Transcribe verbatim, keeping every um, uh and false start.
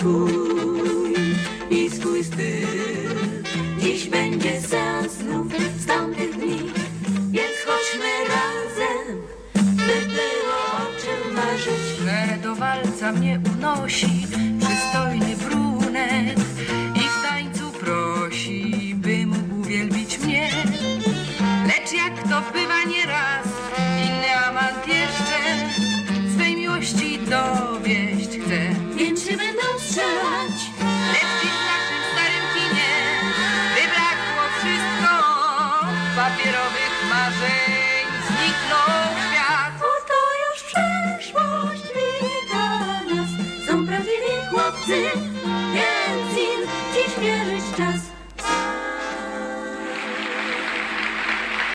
swój i swój styl. Dziś będzie seans znów z tamtych dni, więc chodźmy razem, by było o czym marzyć. Że do walca mnie unosi przystojny brunet i w tańcu prosi, by mógł wielbić mnie. Lecz jak to bywa nieraz, inny amant jeszcze swej miłości dowieść chce. Więc się będą strzelać, Lecz dziś w naszym starym kinie wybrakło wszystko, papierowych marzeń zniknął świat. oto już przeszłość wita nas. Są prawdziwi chłopcy, więc im dziś wierzyć czas.